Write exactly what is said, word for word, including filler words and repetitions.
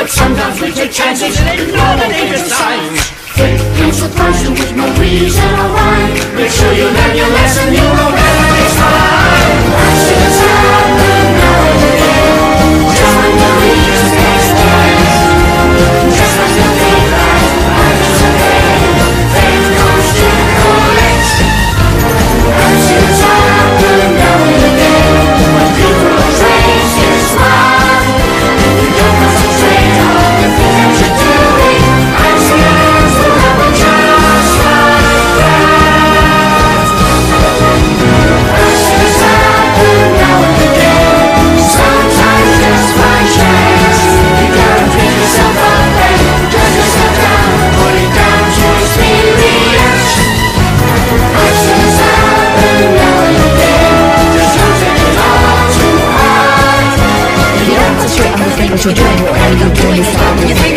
But sometimes we take chances and ignore the danger signs. Fate can surprise you with no reason or rhyme. Make sure you learn your lesson, you will never be fine. Accidents happen now and again, just when the least expect. Just like the thing that happens again, fate comes to collect. Accidents happen now and again, when people's race is wrong. If you don't concentrate on the thing that you're doing, accidents will happen just like that. Accidents happen now and again, sometimes just by chance. You gotta pick yourself up and dust yourself down, put it down to experience. Accidents happen now and again, just don't take it all too hard. If you don't concentrate on the thing that you're doing, whatever you're doing is fine.